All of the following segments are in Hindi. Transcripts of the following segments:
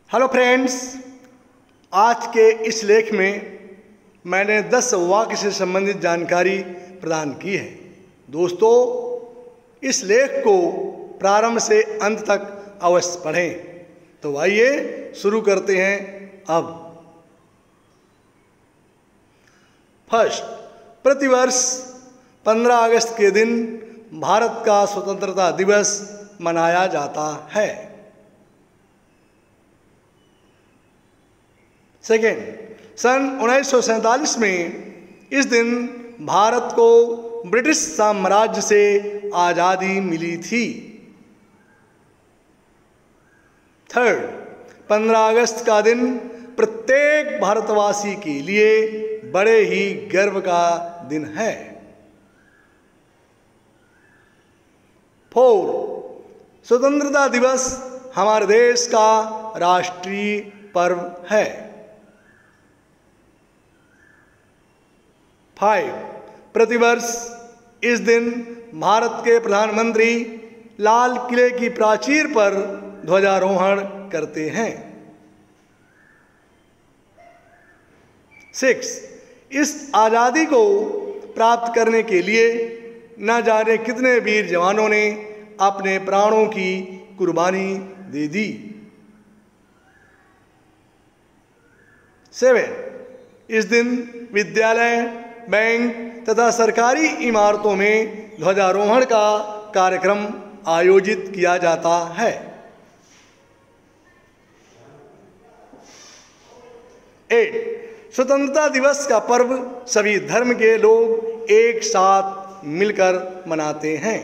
हेलो फ्रेंड्स, आज के इस लेख में मैंने 10 वाक्य से संबंधित जानकारी प्रदान की है। दोस्तों, इस लेख को प्रारंभ से अंत तक अवश्य पढ़ें। तो आइए शुरू करते हैं अब। फर्स्ट, प्रतिवर्ष 15 अगस्त के दिन भारत का स्वतंत्रता दिवस मनाया जाता है। सेकेंड, सन 1947 में इस दिन भारत को ब्रिटिश साम्राज्य से आज़ादी मिली थी। थर्ड, 15 अगस्त का दिन प्रत्येक भारतवासी के लिए बड़े ही गर्व का दिन है। फोर, स्वतंत्रता दिवस हमारे देश का राष्ट्रीय पर्व है। 5, प्रतिवर्ष इस दिन भारत के प्रधानमंत्री लाल किले की प्राचीर पर ध्वजारोहण करते हैं। 6, इस आज़ादी को प्राप्त करने के लिए न जाने कितने वीर जवानों ने अपने प्राणों की कुर्बानी दे दी। 7, इस दिन विद्यालय, बैंक तथा सरकारी इमारतों में ध्वजारोहण का कार्यक्रम आयोजित किया जाता है। 8, स्वतंत्रता दिवस का पर्व सभी धर्म के लोग एक साथ मिलकर मनाते हैं।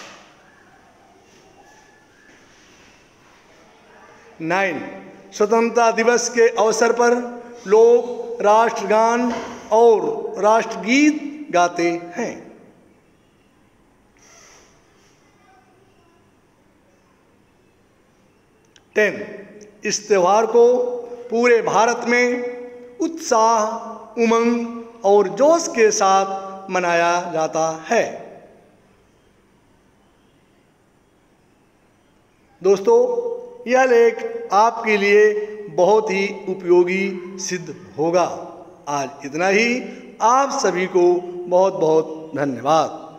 9, स्वतंत्रता दिवस के अवसर पर लोग राष्ट्रगान और राष्ट्रगीत गाते हैं। 10, इस त्यौहार को पूरे भारत में उत्साह, उमंग और जोश के साथ मनाया जाता है। दोस्तों, यह लेख आपके लिए बहुत ही उपयोगी सिद्ध होगा। आज इतना ही। आप सभी को बहुत बहुत धन्यवाद।